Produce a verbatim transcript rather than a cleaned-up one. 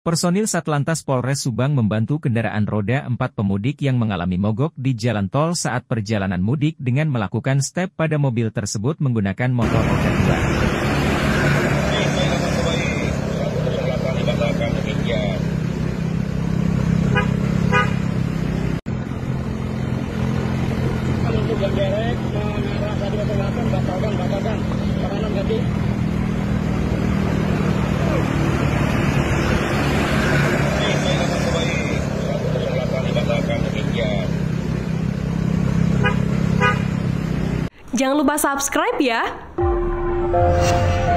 Personil Satlantas Polres Subang membantu kendaraan roda empat pemudik yang mengalami mogok di jalan tol saat perjalanan mudik dengan melakukan step pada mobil tersebut menggunakan motor roda dua. Kalau untuk yang derek mengarah tadi ke belakang, batalkan, batalkan, ke kanan ganti. Jangan lupa subscribe ya.